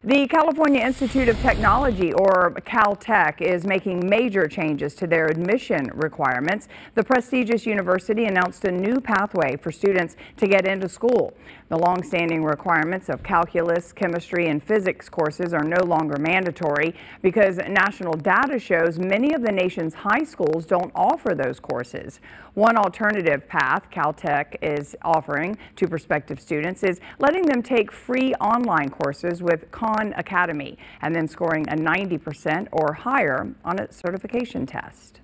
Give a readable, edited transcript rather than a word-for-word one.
The California Institute of Technology, or Caltech, is making major changes to their admission requirements. The prestigious university announced a new pathway for students to get into school. The long-standing requirements of calculus, chemistry, and physics courses are no longer mandatory because national data shows many of the nation's high schools don't offer those courses. One alternative path Caltech is offering to prospective students is letting them take free online courses with Khan Academy and then scoring a 90% or higher on a certification test.